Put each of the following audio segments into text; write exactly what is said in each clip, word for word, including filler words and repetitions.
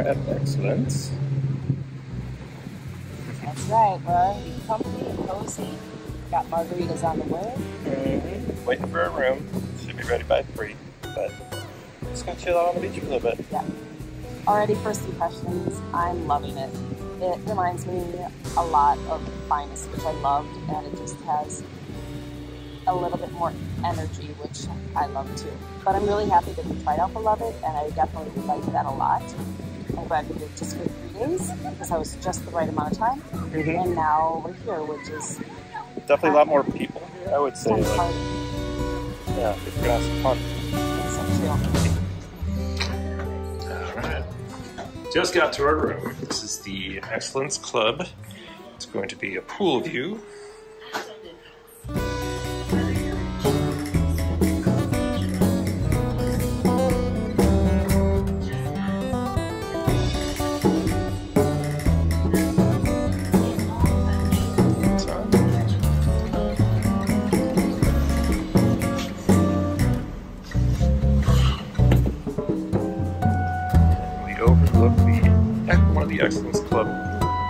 at Excellence. That's right, we're comfy and cozy. Got margaritas on the way. Mm-hmm. Waiting for a room. Should be ready by three. But just gonna chill out on the beach for a little bit. Yeah. Already first impressions, I'm loving it. It reminds me a lot of Finest, which I loved, and it just has a little bit more energy, which I love too. But I'm really happy that we tried out Beloved, and I definitely like that a lot. I'm glad we did just for three days because I was just the right amount of time. Mm-hmm. And now we're here, which is definitely a lot more people here, I would say. Like, party. Yeah, it's gonna have some fun. Alright. Just got to our room. This is the Excellence Club. It's going to be a pool view. Overlook the one of the Excellence Club rooms.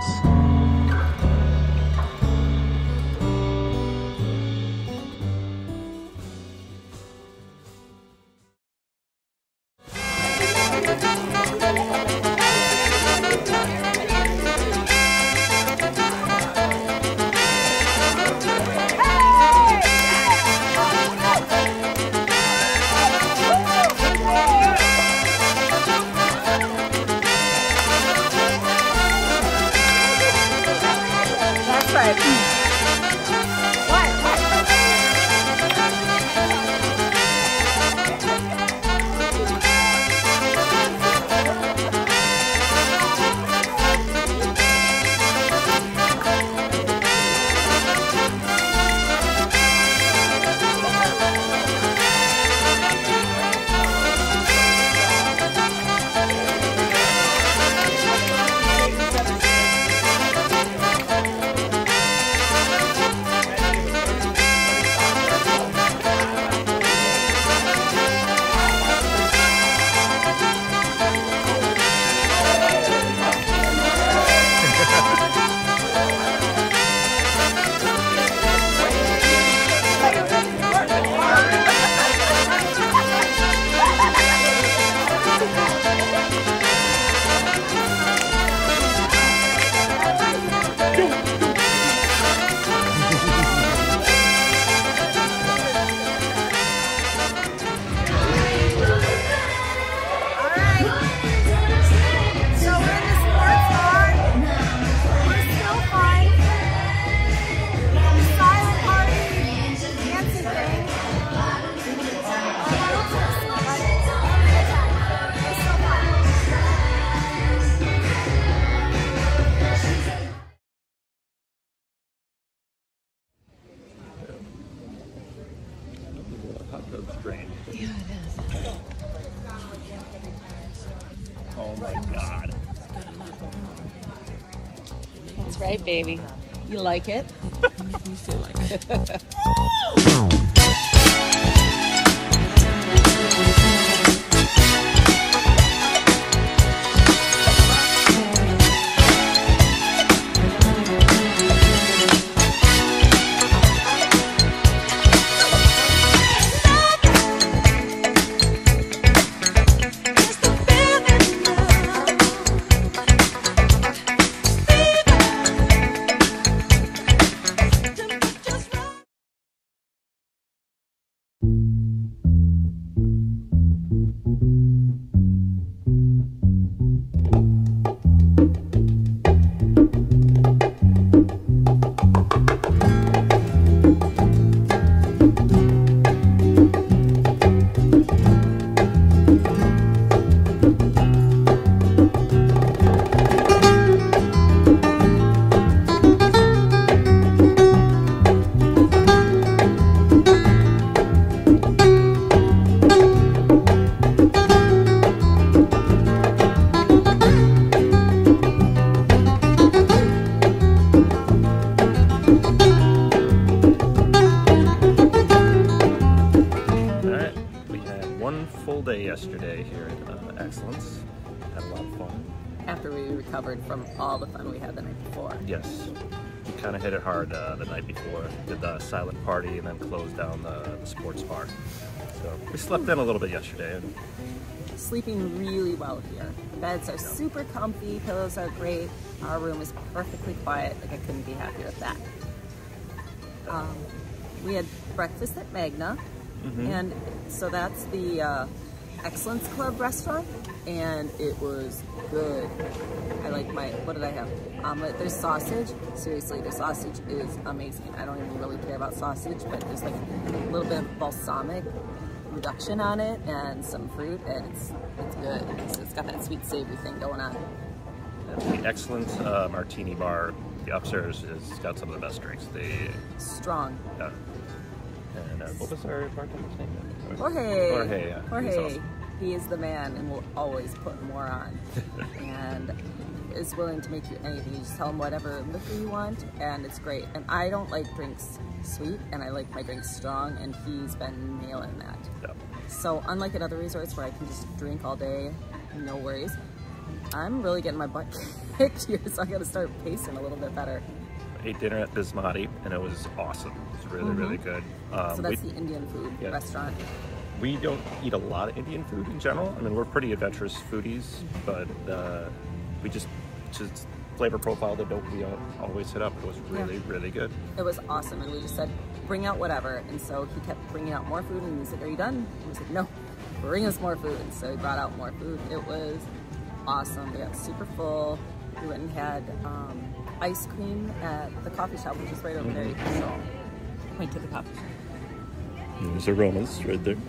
Drain. Yeah, it is. Oh my God. That's right, baby. You like it? You feel like it. recovered from all the fun we had the night before. Yes. We kind of hit it hard uh, the night before. Did the silent party and then closed down the, the sports bar. So we slept in a little bit yesterday. And sleeping really well here. Beds are super comfy, pillows are great. Our room is perfectly quiet. Like, I couldn't be happier with that. Um, we had breakfast at Magna, mm-hmm. and so that's the uh, Excellence Club restaurant, and it was good. I like my, what did I have? Omelet. There's sausage. Seriously, the sausage is amazing. I don't even really care about sausage, but there's like a little bit of balsamic reduction on it and some fruit, and it's it's good. So it's got that sweet savory thing going on. The Excellent uh, Martini Bar, the upstairs, has got some of the best drinks. They strong. Yeah. And uh, what was our bartender's name? Jorge. Jorge. Yeah. Jorge. Awesome. He is the man, and will always put more on, and is willing to make you anything. You just tell him whatever liquor you want, and it's great. And I don't like drinks sweet, and I like my drinks strong, and he's been nailing that. Yep. So unlike at other resorts where I can just drink all day, no worries, I'm really getting my butt kicked here, so I got to start pacing a little bit better. I ate dinner at Bismati, and it was awesome. It was really, mm-hmm. really good. Um, so that's we, the Indian food yeah. restaurant. We don't eat a lot of Indian food in general. I mean, we're pretty adventurous foodies, but uh, we just, just flavor profile that don't we always hit up. It was really, yeah. really good. It was awesome, and we just said, bring out whatever. And so he kept bringing out more food, and we said, are you done? And we said, no, bring us more food. And so he brought out more food. It was awesome. We got super full. We went and had um, ice cream at the coffee shop, which is right over mm-hmm. there. So point to the coffee shop. There's aromas right there.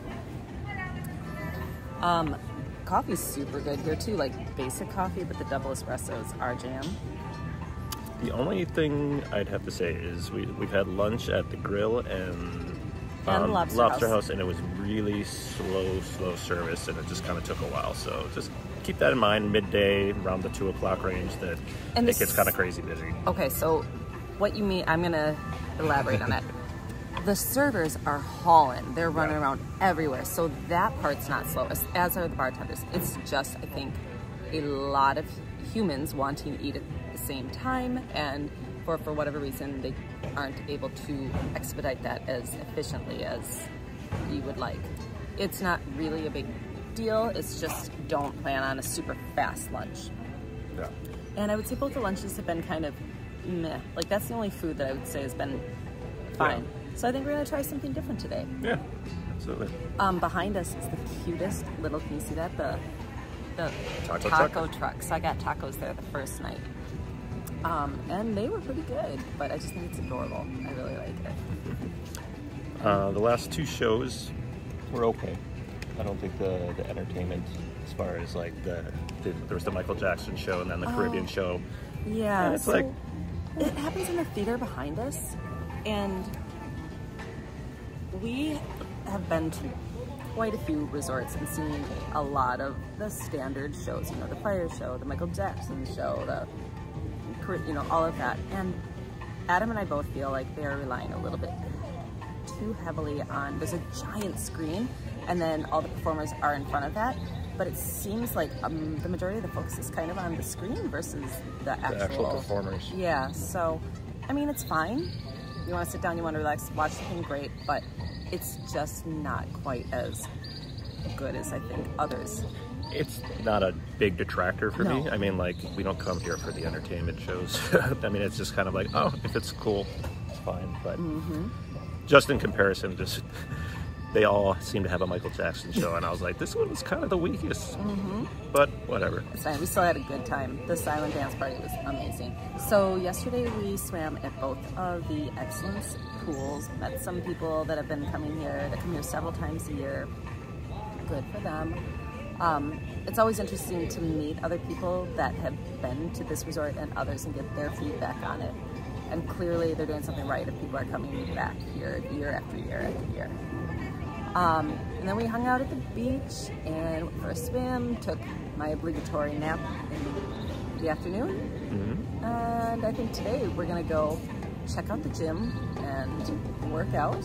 Um, coffee's super good here too, like basic coffee, but the double espressos are jam. The only thing I'd have to say is we, we've had lunch at the grill and, and um, Lobster, Lobster House. House, and it was really slow, slow service, and it just kind of took a while. So just keep that in mind, midday, around the two o'clock range, that and it gets kind of crazy busy. Okay, so what you mean, I'm going to elaborate on that. The servers are hauling. They're running yeah. around everywhere. So that part's not slow, as, as are the bartenders. It's just, I think, a lot of humans wanting to eat at the same time, and for, for whatever reason, they aren't able to expedite that as efficiently as you would like. It's not really a big deal. It's just don't plan on a super fast lunch. Yeah. And I would say both the lunches have been kind of meh. Like, that's the only food that I would say has been fine. Yeah. So I think we're gonna try something different today. Yeah, absolutely. Um, behind us is the cutest little, can you see that? The, the taco, taco truck. truck. So I got tacos there the first night. Um, and they were pretty good, but I just think it's adorable. I really like it. Uh, the last two shows were okay. I don't think the, the entertainment, as far as like the, the, there was the Michael Jackson show and then the oh, Caribbean show. Yeah, and it's so like, it happens in the theater behind us, and we have been to quite a few resorts and seen a lot of the standard shows, you know, the Fire Show, the Michael Jackson show, the, you know, all of that. And Adam and I both feel like they're relying a little bit too heavily on, there's a giant screen, and then all the performers are in front of that, but it seems like um, the majority of the focus is kind of on the screen versus the actual, the actual performers. Yeah, so, I mean, it's fine. You want to sit down, you want to relax, watch something great, but it's just not quite as good as I think others. It's not a big detractor for no. me. I mean, like, we don't come here for the entertainment shows. I mean, it's just kind of like, oh, if it's cool, it's fine. But mm-hmm. just in comparison, just they all seem to have a Michael Jackson show, and I was like, this one was kind of the weakest. Mm-hmm. But whatever. It's fine. We still had a good time. The silent dance party was amazing. So yesterday we swam at both of the Excellence pools. Met some people that have been coming here, that come here several times a year. Good for them. Um, it's always interesting to meet other people that have been to this resort and others and get their feedback on it. And clearly they're doing something right if people are coming back here year after year after year. Um, and then we hung out at the beach and went for a swim, took my obligatory nap in the afternoon. Mm-hmm. And I think today we're going to go check out the gym and work out.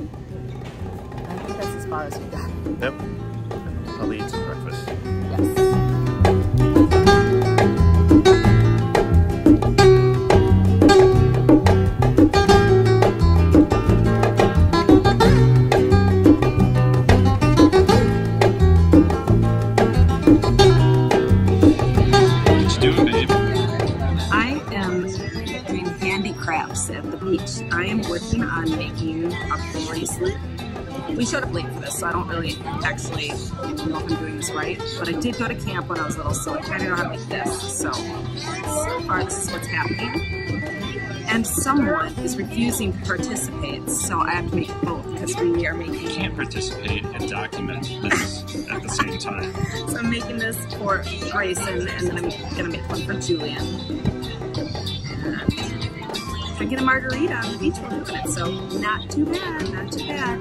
I think that's as far as we got. Yep. Probably eat some breakfast. Yes. wraps at the beach. I am working on making a bracelet. We showed up late for this, so I don't really actually know if I'm doing this right, but I did go to camp when I was little, so I kind of know how to make this. So, so far this is what's happening. And someone is refusing to participate, so I have to make both because we are making... You can't participate and document this at the same time. So I'm making this for Grayson, and then I'm gonna make one for Julian. And drinking a margarita on the beach while doing it, so not too bad, not too bad.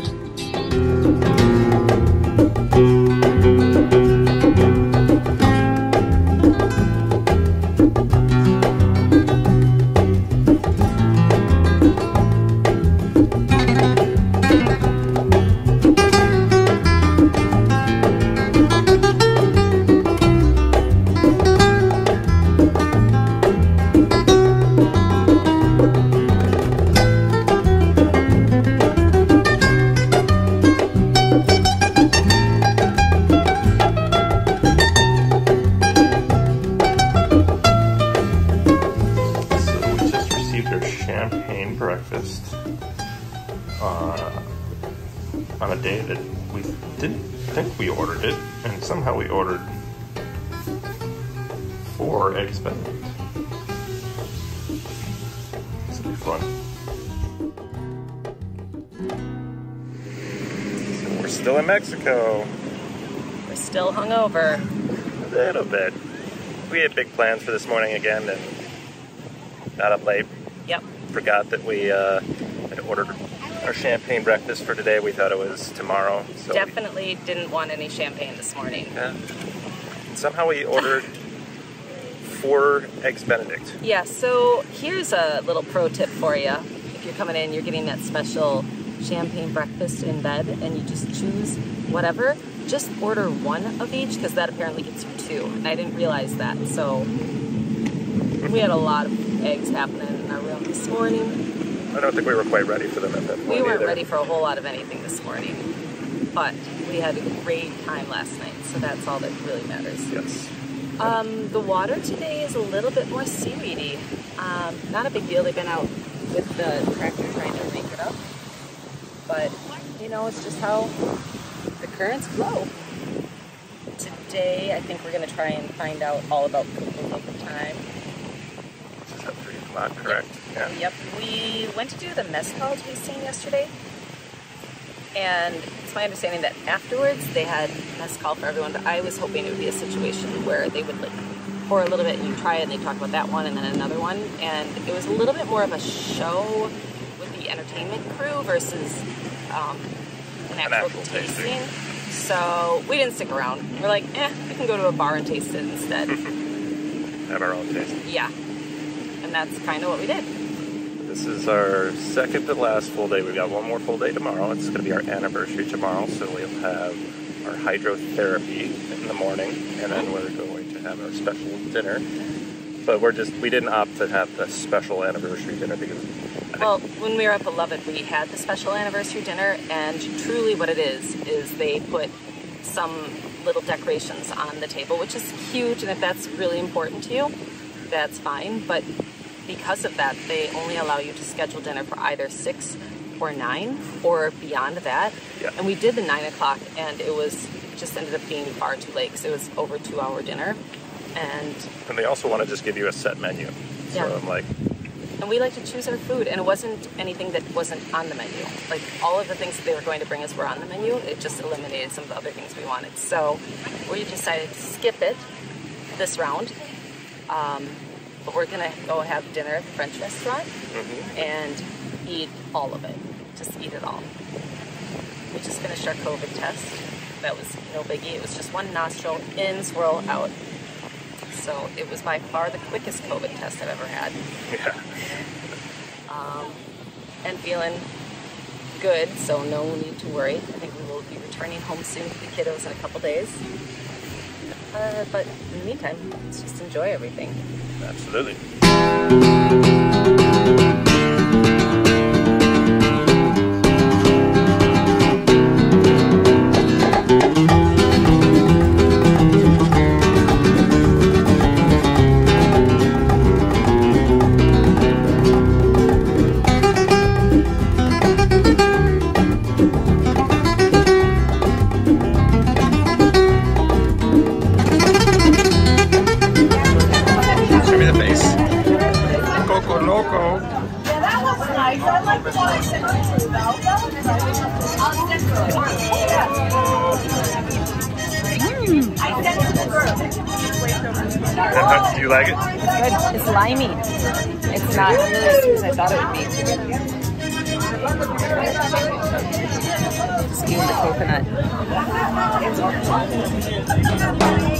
Breakfast uh, on a day that we didn't think we ordered it, and somehow we ordered four eggs Benedict. This will be fun. So we're still in Mexico. We're still hungover. A little bit. We had big plans for this morning again, and got up late. Yep. Forgot that we uh, had ordered our champagne breakfast for today. We thought it was tomorrow. So Definitely we, didn't want any champagne this morning. Yeah. Somehow we ordered four eggs Benedict. Yeah, so here's a little pro tip for you. If you're coming in, you're getting that special champagne breakfast in bed, and you just choose whatever. Just order one of each, because that apparently gets you two. And I didn't realize that, so we had a lot of eggs happening in our room this morning. I don't think we were quite ready for them at that point We weren't either. ready for a whole lot of anything this morning, but we had a great time last night, so that's all that really matters. Yes. Um, the water today is a little bit more seaweedy. Um, not a big deal. They've been out with the tractor trying to make it up, but you know, it's just how the currents flow. Today, I think we're going to try and find out all about Coco's Overtime. Is that three o'clock, correct? Yep. Yeah. Yep. We went to do the mezcal tasting yesterday, and it's my understanding that afterwards they had mezcal for everyone, but I was hoping it would be a situation where they would like pour a little bit and you try it and they talk about that one and then another one, and it was a little bit more of a show with the entertainment crew versus um, an actual, an actual tasting. tasting. So we didn't stick around. We're like, eh, we can go to a bar and taste it instead. Have our own taste. Yeah. And that's kind of what we did. This is our second to last full day. We've got one more full day tomorrow. It's going to be our anniversary tomorrow, so we'll have our hydrotherapy in the morning, and then we're going to have our special dinner. But we're just, we didn't opt to have the special anniversary dinner because... Well, when we were at Beloved, we had the special anniversary dinner, and truly what it is, is they put some little decorations on the table, which is cute, and if that's really important to you, that's fine. But because of that, they only allow you to schedule dinner for either six or nine or beyond that. Yeah. And we did the nine o'clock, and it was just ended up being far too late because it was over two hour dinner. And And they also want to just give you a set menu. So Yeah. I'm like... And we like to choose our food, and it wasn't anything that wasn't on the menu. Like, all of the things that they were going to bring us were on the menu. It just eliminated some of the other things we wanted. So we decided to skip it this round. Um, but we're going to go have dinner at the French restaurant Mm-hmm. and eat all of it. Just eat it all. We just finished our COVID test. That was no biggie. It was just one nostril in, swirl out. So it was by far the quickest COVID test I've ever had. Yeah. Um, and feeling good, so no need to worry. I think we will be returning home soon to the kiddos in a couple days. Uh, but in the meantime, let's just enjoy everything. Absolutely. the face. Coco Loco. Yeah, that was nice. I like the one I sent you to, though. That was nice. I'll send it. Mm. I sent it to the girl. Do you like it? It's good. It's limey. It's not really as sweet as I thought it would be. Just eat the coconut.